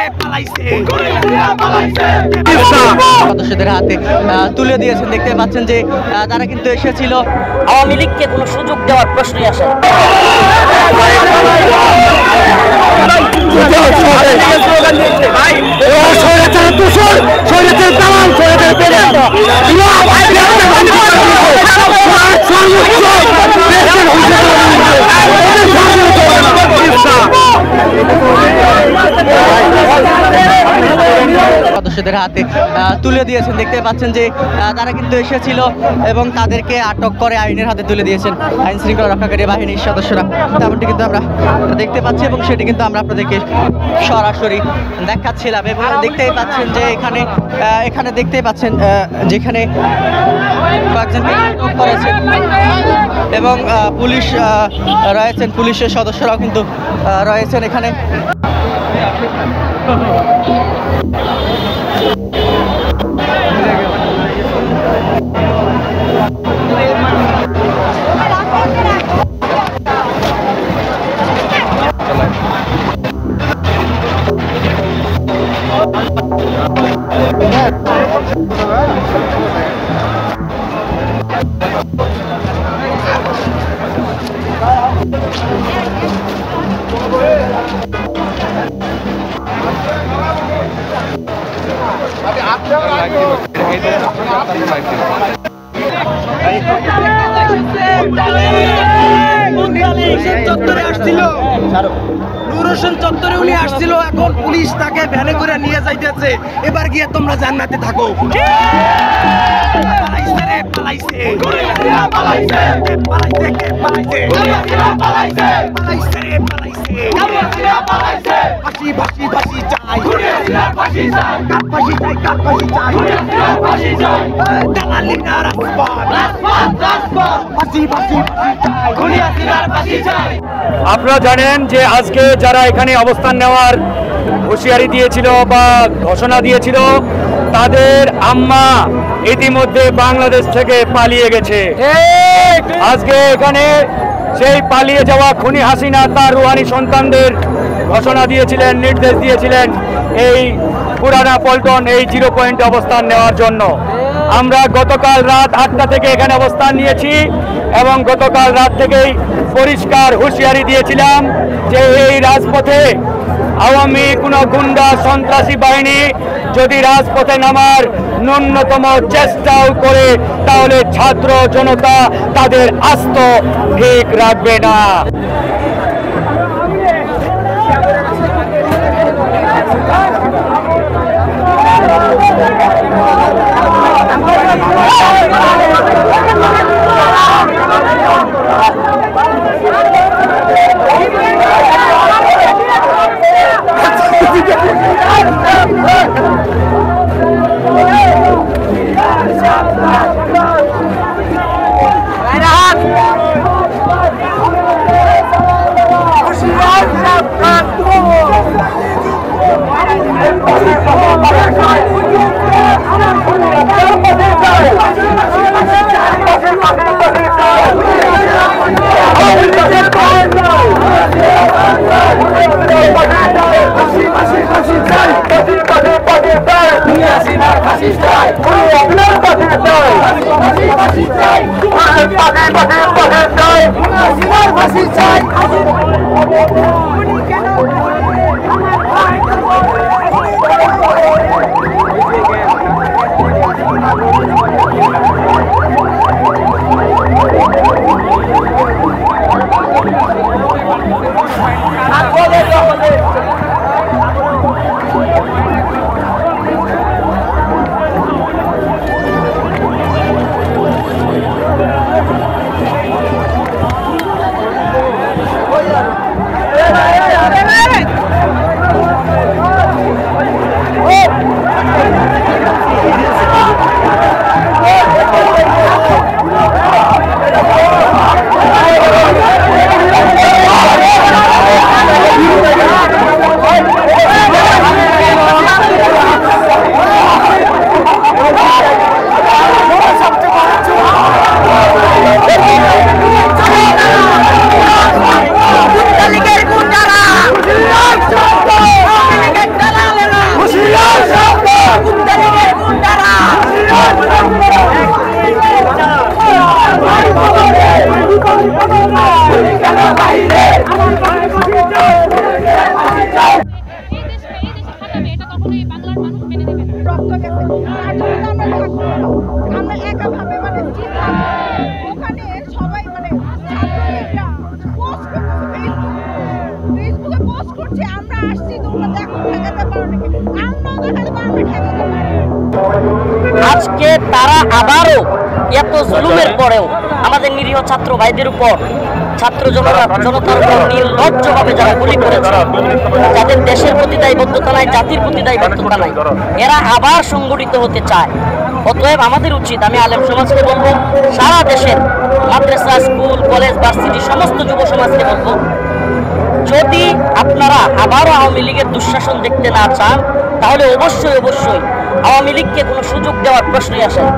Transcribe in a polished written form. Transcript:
সদস্যদের হাতে তুলে দিয়েছেন। দেখতে পাচ্ছেন যে তারা কিন্তু এসেছিল। আওয়ামী লীগকে কোনো সুযোগ দেওয়ার প্রশ্নই আসে সদস্যদের হাতে তুলে দিয়েছেন। দেখতে পাচ্ছেন যে তারা কিন্তু এসেছিল এবং তাদেরকে আটক করে আইনের হাতে তুলে দিয়েছেন আইন শৃঙ্খলা রক্ষাকারী বাহিনীর সদস্যরা। তেমনটি কিন্তু আমরা দেখতে পাচ্ছি এবং সেটি কিন্তু আমরা আপনাদেরকে সরাসরি দেখাচ্ছিলাম। এবং দেখতেই পাচ্ছেন যে এখানে দেখতেই পাচ্ছেন যেখানে কয়েকজনকে আটক করেছেন এবং পুলিশ রয়েছেন, পুলিশের সদস্যরাও কিন্তু রয়েছেন এখানে। চত্বরে আসছিল, নূর হোসেন চত্বরে উনি আসছিল, এখন পুলিশ তাকে ভ্যানে করে নিয়ে যাইতেছে। এবার গিয়ে তোমরা জান্নাতে থাকো। আপনারা জানেন যে আজকে যারা এখানে অবস্থান নেওয়ার হুঁশিয়ারি দিয়েছিল বা ঘোষণা দিয়েছিল, তাদের আম্মা ইতিমধ্যে বাংলাদেশ থেকে পালিয়ে গেছে। আজকে এখানে সেই পালিয়ে যাওয়া খুনি হাসিনা তার রুহানি সন্তানদের ঘোষণা দিয়েছিলেন, নির্দেশ দিয়েছিলেন এই পুরানা পল্টন এই 0 পয়েন্টে অবস্থান নেওয়ার জন্য। আমরা গতকাল রাত 8টা থেকে এখানে অবস্থান নিয়েছি এবং গতকাল রাত থেকেই পরিষ্কার হুঁশিয়ারি দিয়েছিলাম যে এই রাজপথে আওয়ামী কোনো গুন্ডা সন্ত্রাসী বাহিনী যদি রাজপথে নামার ন্যূনতম চেষ্টাও করে তাহলে ছাত্র জনতা তাদের আস্ত ঠিক রাখবে না। রক্ত গেছে, তার জন্য তো আমরা থাকবো না। আমরা একাভাবে মানে স্থির থাকবো। ওখানে সবাই মানে ছাত্রলীগরা পোস্ট করতেছে ফেসবুকে পোস্ট করছে, আমরা আসছি তোমরা দেখো ঠেকাতে পারো নাকি, আমরাও দেখাতে পারো, আমরা ঠেকাতে পারি। আজকে তারা আবারও এত জুলুমের পরেও আমাদের নিরীহ ছাত্র ভাইদের উপর ছাত্র জনতার উপর নির্লজ্জভাবে যারা গুলি করেছে, যাদের দেশের প্রতি দায়বদ্ধতা নাই, জাতির প্রতি দায়বদ্ধতা নাই, এরা আবার সংগঠিত হতে চায়। অতএব আমাদের উচিত, আমি আলেম সমাজকে বলবো, সারা দেশের মাদ্রাসা, স্কুল, কলেজ, ভার্সিটি সমস্ত যুব সমাজকে বলবো, যদি আপনারা আবারও আওয়ামী লীগের দুঃশাসন দেখতে না চান, তাহলে অবশ্যই আওয়ামী লীগকে কোনো সুযোগ দেওয়ার প্রশ্নই আসে না।